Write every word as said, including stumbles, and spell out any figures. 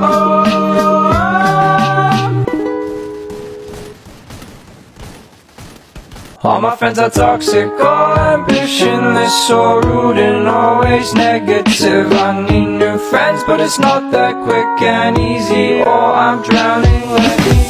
All my friends are toxic, all ambitionless, so rude and always negative. I need new friends, but it's not that quick and easy, or I'm drowning. Let me